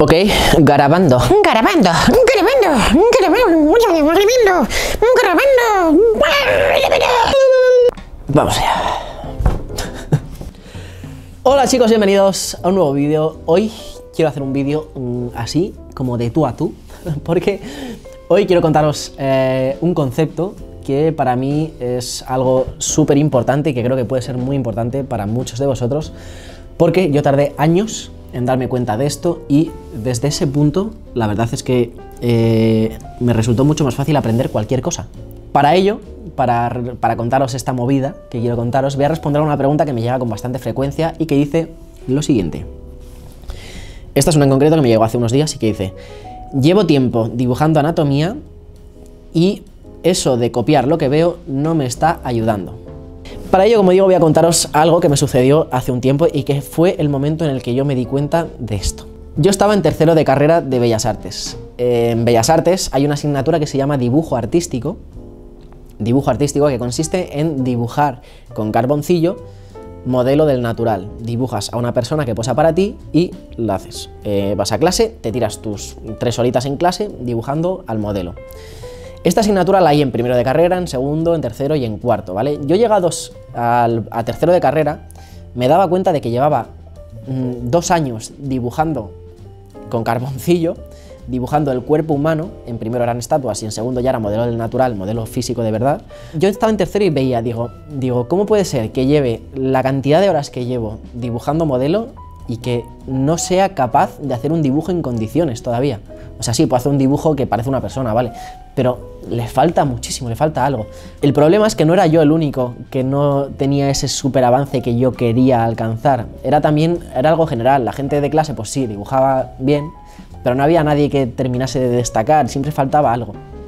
Ok, grabando. Grabando. Vamos allá. Hola chicos, bienvenidos a un nuevo vídeo. Hoy quiero hacer un vídeo así, como de tú a tú, porque hoy quiero contaros un concepto que para mí es algo súper importante y que creo que puede ser muy importante para muchos de vosotros, porque yo tardé años en darme cuenta de esto y desde ese punto la verdad es que me resultó mucho más fácil aprender cualquier cosa. Para ello, para contaros esta movida que quiero contaros, voy a responder a una pregunta que me llega con bastante frecuencia y que dice lo siguiente. Esta es una en concreto que me llegó hace unos días y que dice: llevo tiempo dibujando anatomía y eso de copiar lo que veo no me está ayudando. Para ello, como digo, voy a contaros algo que me sucedió hace un tiempo y que fue el momento en el que yo me di cuenta de esto. Yo estaba en tercero de carrera de Bellas Artes. En Bellas Artes hay una asignatura que se llama dibujo artístico. Dibujo artístico que consiste en dibujar con carboncillo modelo del natural. Dibujas a una persona que posa para ti y lo haces. Vas a clase, te tiras tus 3 horitas en clase dibujando al modelo. Esta asignatura la hay en primero de carrera, en segundo, en tercero y en cuarto, ¿vale? Yo llegados a tercero de carrera me daba cuenta de que llevaba 2 años dibujando con carboncillo, dibujando el cuerpo humano. En primero eran estatuas y en segundo ya era modelo del natural, modelo físico de verdad. Yo estaba en tercero y veía, digo, ¿cómo puede ser que lleve la cantidad de horas que llevo dibujando modelo y que no sea capaz de hacer un dibujo en condiciones todavía? O sea, sí, puedo hacer un dibujo que parece una persona, ¿vale? Pero le falta muchísimo, le falta algo. El problema es que no era yo el único que no tenía ese súper avance que yo quería alcanzar. Era algo general. La gente de clase, pues sí, dibujaba bien, pero no había nadie que terminase de destacar, siempre faltaba algo.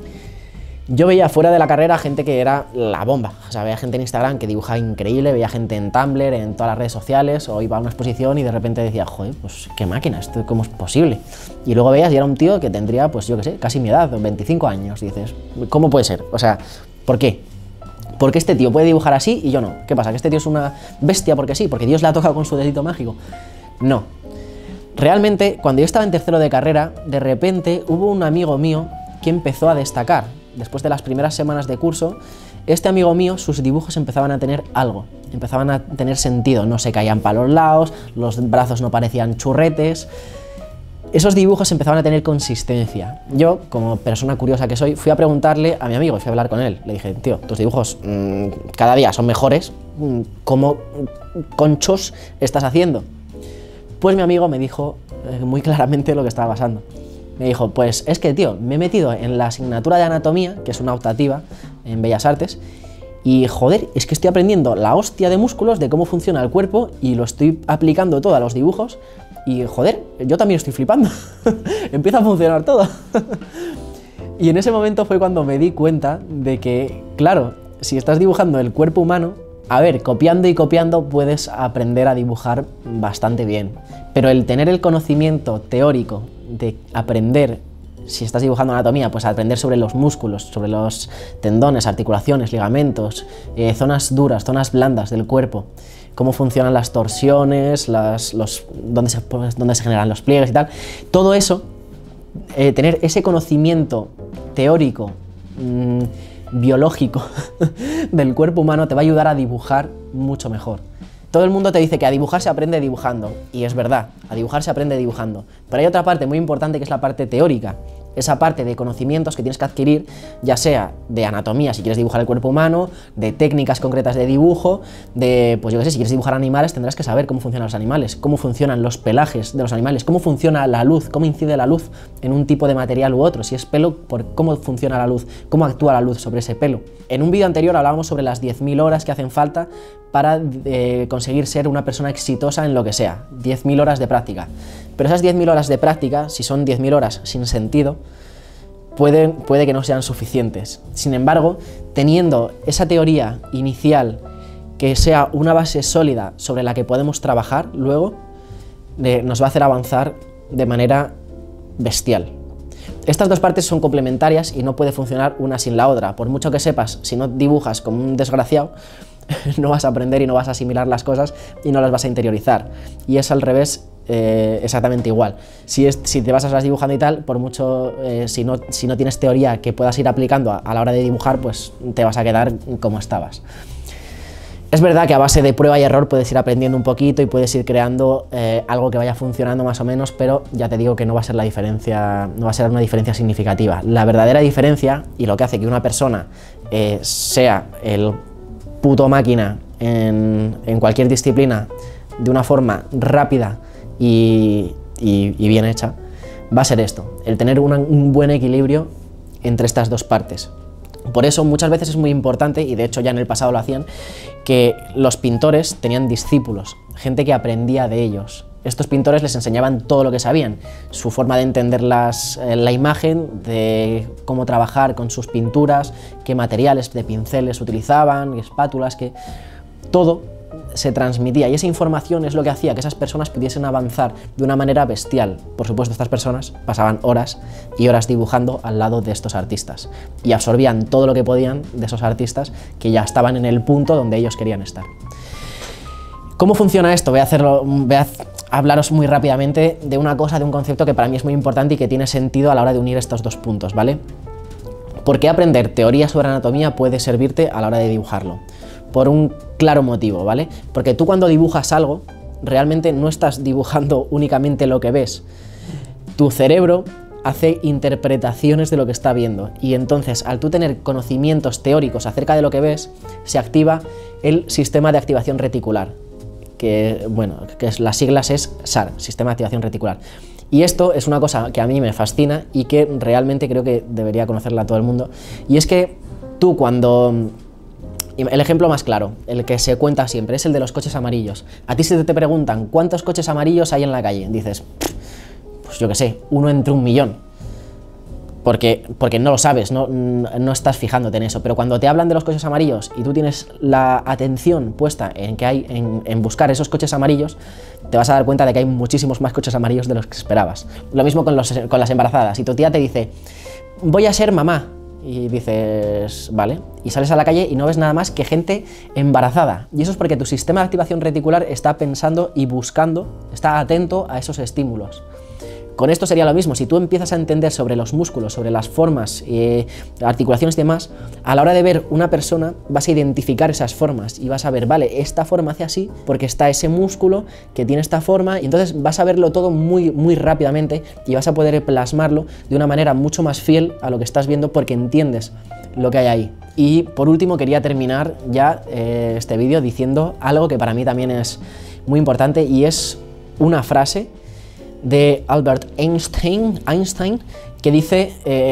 Yo veía fuera de la carrera gente que era la bomba, o sea, veía gente en Instagram que dibujaba increíble, veía gente en Tumblr, en todas las redes sociales, o iba a una exposición y de repente decía, joder, pues qué máquina, esto cómo es posible. Y luego veías y era un tío que tendría, pues yo qué sé, casi mi edad, 25 años, y dices, ¿cómo puede ser? O sea, ¿por qué? ¿Por qué este tío puede dibujar así y yo no? ¿Qué pasa? ¿Que este tío es una bestia porque sí? ¿Porque Dios le ha tocado con su dedito mágico? No. Realmente, cuando yo estaba en tercero de carrera, de repente hubo un amigo mío que empezó a destacar. Después de las primeras semanas de curso, este amigo mío, sus dibujos empezaban a tener algo, empezaban a tener sentido, no se caían para los lados, los brazos no parecían churretes, esos dibujos empezaban a tener consistencia. Yo, como persona curiosa que soy, fui a preguntarle a mi amigo, fui a hablar con él, le dije, tío, tus dibujos cada día son mejores, ¿cómo conchos estás haciendo? Pues mi amigo me dijo muy claramente lo que estaba pasando. Me dijo, pues es que, tío, me he metido en la asignatura de anatomía, que es una optativa en Bellas Artes, y joder, es que estoy aprendiendo la hostia de músculos, de cómo funciona el cuerpo, y lo estoy aplicando todo a los dibujos, y joder, yo también estoy flipando, empieza a funcionar todo. Y en ese momento fue cuando me di cuenta de que, claro, si estás dibujando el cuerpo humano, a ver, copiando y copiando puedes aprender a dibujar bastante bien, pero el tener el conocimiento teórico de aprender, si estás dibujando anatomía, pues aprender sobre los músculos, sobre los tendones, articulaciones, ligamentos, zonas duras, zonas blandas del cuerpo, cómo funcionan las torsiones, dónde se generan los pliegues y tal, todo eso, tener ese conocimiento teórico, biológico del cuerpo humano te va a ayudar a dibujar mucho mejor. Todo el mundo te dice que a dibujar se aprende dibujando, y es verdad, a dibujar se aprende dibujando, pero hay otra parte muy importante que es la parte teórica, esa parte de conocimientos que tienes que adquirir, ya sea de anatomía, si quieres dibujar el cuerpo humano, de técnicas concretas de dibujo, de, pues yo qué sé, si quieres dibujar animales tendrás que saber cómo funcionan los animales, cómo funcionan los pelajes de los animales, cómo funciona la luz, cómo incide la luz en un tipo de material u otro, si es pelo, por cómo funciona la luz, cómo actúa la luz sobre ese pelo. En un vídeo anterior hablábamos sobre las 10.000 horas que hacen falta para conseguir ser una persona exitosa en lo que sea, 10.000 horas de práctica. Pero esas 10.000 horas de práctica, si son 10.000 horas sin sentido, puede que no sean suficientes. Sin embargo, teniendo esa teoría inicial que sea una base sólida sobre la que podemos trabajar luego, nos va a hacer avanzar de manera bestial. Estas dos partes son complementarias y no puede funcionar una sin la otra. Por mucho que sepas, si no dibujas como un desgraciado, no vas a aprender y no vas a asimilar las cosas y no las vas a interiorizar. Y es al revés exactamente igual. Si te vas a estar dibujando y tal, por mucho, si no tienes teoría que puedas ir aplicando a la hora de dibujar, pues te vas a quedar como estabas. Es verdad que a base de prueba y error puedes ir aprendiendo un poquito y puedes ir creando algo que vaya funcionando más o menos, pero ya te digo que no va a ser la diferencia, no va a ser una diferencia significativa. La verdadera diferencia, y lo que hace que una persona sea el puto máquina en cualquier disciplina de una forma rápida y bien hecha, va a ser esto, el tener un buen equilibrio entre estas dos partes. Por eso muchas veces es muy importante, y de hecho ya en el pasado lo hacían, que los pintores tenían discípulos, gente que aprendía de ellos. Estos pintores les enseñaban todo lo que sabían, su forma de entender la imagen, de cómo trabajar con sus pinturas, qué materiales de pinceles utilizaban, qué espátulas, que todo se transmitía, y esa información es lo que hacía que esas personas pudiesen avanzar de una manera bestial. Por supuesto, estas personas pasaban horas y horas dibujando al lado de estos artistas y absorbían todo lo que podían de esos artistas que ya estaban en el punto donde ellos querían estar. ¿Cómo funciona esto? Voy a hablaros muy rápidamente de una cosa, de un concepto que para mí es muy importante y que tiene sentido a la hora de unir estos dos puntos, ¿vale? ¿Por qué aprender teoría sobre anatomía puede servirte a la hora de dibujarlo? Por un claro motivo, ¿vale? Porque tú cuando dibujas algo, realmente no estás dibujando únicamente lo que ves. Tu cerebro hace interpretaciones de lo que está viendo, y entonces al tú tener conocimientos teóricos acerca de lo que ves, se activa el sistema de activación reticular, que las siglas es SAR, Sistema de Activación Reticular. Y esto es una cosa que a mí me fascina y que realmente creo que debería conocerla todo el mundo, y es que tú cuando... El ejemplo más claro, el que se cuenta siempre, es el de los coches amarillos. A ti si te preguntan cuántos coches amarillos hay en la calle, dices, pues yo qué sé, 1 entre 1.000.000. Porque no lo sabes, no estás fijándote en eso. Pero cuando te hablan de los coches amarillos y tú tienes la atención puesta en buscar esos coches amarillos, te vas a dar cuenta de que hay muchísimos más coches amarillos de los que esperabas. Lo mismo con las embarazadas. Si tu tía te dice, voy a ser mamá, y dices, vale, y sales a la calle y no ves nada más que gente embarazada. Y eso es porque tu sistema de activación reticular está pensando y buscando, está atento a esos estímulos. Con esto sería lo mismo, si tú empiezas a entender sobre los músculos, sobre las formas, articulaciones y demás, a la hora de ver una persona vas a identificar esas formas y vas a ver, vale, esta forma hace así porque está ese músculo que tiene esta forma, y entonces vas a verlo todo muy, muy rápidamente y vas a poder plasmarlo de una manera mucho más fiel a lo que estás viendo porque entiendes lo que hay ahí. Y por último quería terminar ya este vídeo diciendo algo que para mí también es muy importante, y es una frase de Albert Einstein, que dice,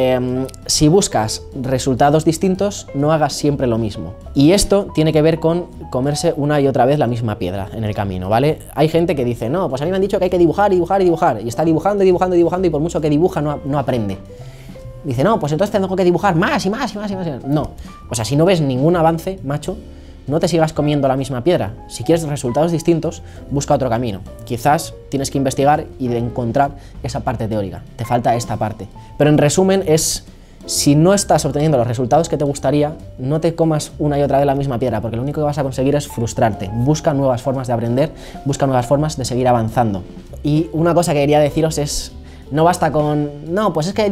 si buscas resultados distintos, no hagas siempre lo mismo. Y esto tiene que ver con comerse una y otra vez la misma piedra en el camino, ¿vale? Hay gente que dice, no, pues a mí me han dicho que hay que dibujar y dibujar y dibujar, y está dibujando y dibujando y dibujando, y por mucho que dibuja no aprende. Dice, no, pues entonces tengo que dibujar más y más y más y más. No, o sea, si no ves ningún avance, macho, no te sigas comiendo la misma piedra. Si quieres resultados distintos, busca otro camino. Quizás tienes que investigar y de encontrar esa parte teórica. Te falta esta parte. Pero en resumen es, si no estás obteniendo los resultados que te gustaría, no te comas una y otra vez la misma piedra, porque lo único que vas a conseguir es frustrarte. Busca nuevas formas de aprender, busca nuevas formas de seguir avanzando. Y una cosa que quería deciros es, no basta con, no, pues es que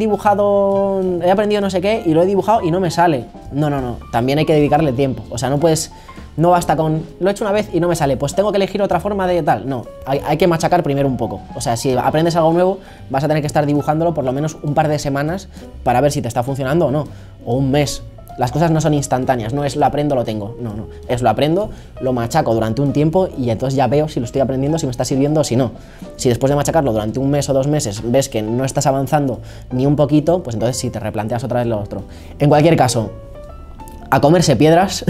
he aprendido no sé qué y lo he dibujado y no me sale. No, también hay que dedicarle tiempo. O sea, no basta con, lo he hecho una vez y no me sale, pues tengo que elegir otra forma de tal. No, hay que machacar primero un poco. O sea, si aprendes algo nuevo, vas a tener que estar dibujándolo por lo menos un par de semanas para ver si te está funcionando o no, o un mes. Las cosas no son instantáneas, no es lo aprendo, lo tengo, no, es lo aprendo, lo machaco durante un tiempo y entonces ya veo si lo estoy aprendiendo, si me está sirviendo o si no. Si después de machacarlo durante un mes o 2 meses ves que no estás avanzando ni un poquito, pues entonces sí te replanteas otra vez lo otro. En cualquier caso, a comerse piedras,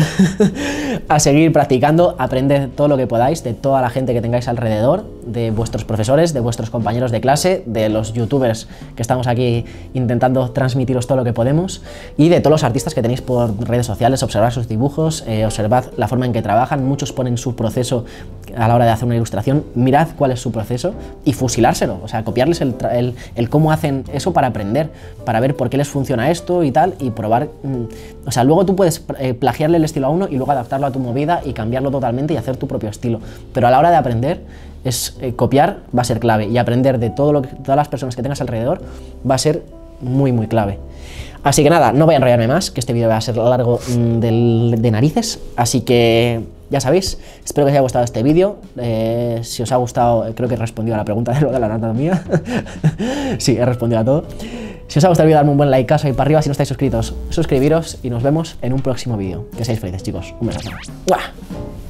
a seguir practicando, aprended todo lo que podáis de toda la gente que tengáis alrededor, de vuestros profesores, de vuestros compañeros de clase, de los youtubers que estamos aquí intentando transmitiros todo lo que podemos, y de todos los artistas que tenéis por redes sociales. Observad sus dibujos, observad la forma en que trabajan. Muchos ponen su proceso a la hora de hacer una ilustración, mirad cuál es su proceso y fusilárselo, o sea, copiarles el cómo hacen eso para aprender, para ver por qué les funciona esto y tal, y probar. O sea, luego tú puedes plagiarle el estilo a uno y luego adaptarlo a tu movida y cambiarlo totalmente y hacer tu propio estilo, pero a la hora de aprender es copiar va a ser clave y aprender de todas las personas que tengas alrededor va a ser muy clave. Así que nada, no voy a enrollarme más, que este vídeo va a ser largo de narices, así que ya sabéis, espero que os haya gustado este vídeo. Si os ha gustado, creo que he respondido a la pregunta de lo de la anatomía. Sí, he respondido a todo. Si os ha gustado el vídeo, darme un buen likeazo ahí para arriba. Si no estáis suscritos, suscribiros y nos vemos en un próximo vídeo. Que seáis felices, chicos. Un besazo. ¡Guau!